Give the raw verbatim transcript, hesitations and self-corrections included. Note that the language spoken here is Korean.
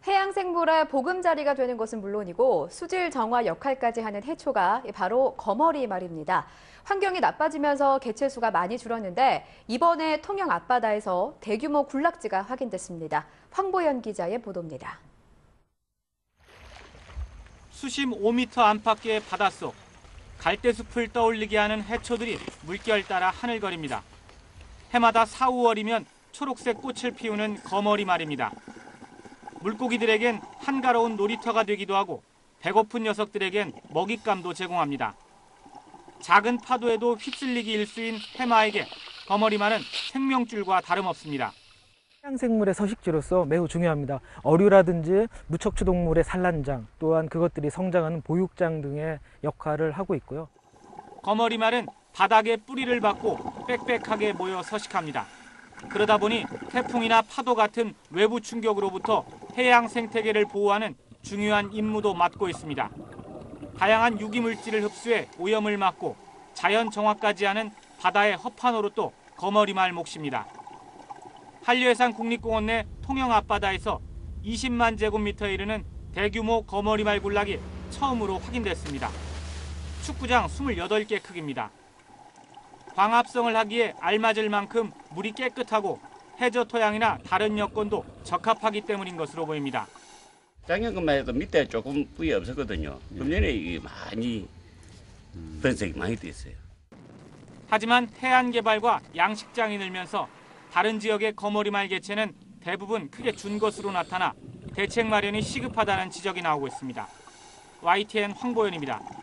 해양생물의 보금자리가 되는 것은 물론이고 수질 정화 역할까지 하는 해초가 바로 거머리 말입니다. 환경이 나빠지면서 개체수가 많이 줄었는데 이번에 통영 앞바다에서 대규모 군락지가 확인됐습니다. 황보연 기자의 보도입니다. 수심 오 미터 안팎의 바닷속, 갈대숲을 떠올리게 하는 해초들이 물결 따라 하늘거립니다. 해마다 사, 오월이면 초록색 꽃을 피우는 거머리 말입니다. 물고기들에겐 한가로운 놀이터가 되기도 하고 배고픈 녀석들에겐 먹잇감도 제공합니다. 작은 파도에도 휩쓸리기 일쑤인 해마에게 거머리말은 생명줄과 다름없습니다. 해양생물의 서식지로서 매우 중요합니다. 어류라든지 무척추 동물의 산란장, 또한 그것들이 성장하는 보육장 등의 역할을 하고 있고요. 거머리말은 바닥에 뿌리를 받고 빽빽하게 모여 서식합니다. 그러다 보니 태풍이나 파도 같은 외부 충격으로부터 해양 생태계를 보호하는 중요한 임무도 맡고 있습니다. 다양한 유기물질을 흡수해 오염을 막고 자연 정화까지 하는 바다의 허파노릇도 거머리말 몫입니다. 한류해상 국립공원 내 통영 앞바다에서 이십만 제곱미터에 이르는 대규모 거머리말 군락이 처음으로 확인됐습니다. 축구장 이십팔 개 크기입니다. 광합성을 하기에 알맞을 만큼 물이 깨끗하고 해저 토양이나 다른 여건도 적합하기 때문인 것으로 보입니다. 작년만 해도 밑에 조금 뿌이 없었거든요. 금년에 이게 많이 변색이 많이 됐어요. 하지만 해안 개발과 양식장이 늘면서 다른 지역의 거머리말 개체는 대부분 크게 준 것으로 나타나 대책 마련이 시급하다는 지적이 나오고 있습니다. 와이티엔 황보연입니다.